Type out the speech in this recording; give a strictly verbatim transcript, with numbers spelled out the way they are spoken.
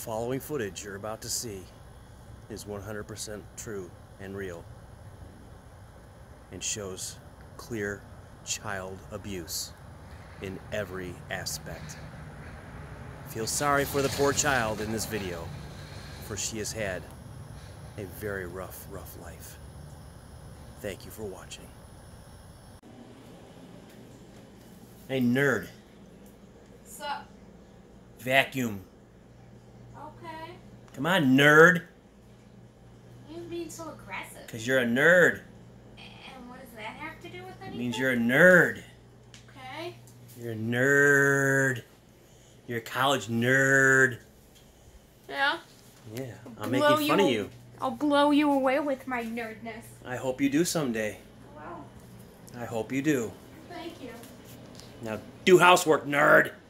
following footage you're about to see is one hundred percent true and real and shows clear child abuse in every aspect. Feel sorry for the poor child in this video, for she has had a very rough, rough life. Thank you for watching. Hey, nerd. Sup? Vacuum. Okay. Come on, nerd. You're being so aggressive. Because you're a nerd. And what does that have to do with anything? It means you're a nerd. Okay. You're a nerd. You're a college nerd. Yeah? Yeah, I'm Blow making fun you, of you. I'll blow you away with my nerdness. I hope you do someday. Wow. I hope you do. Thank you. Now do housework, nerd.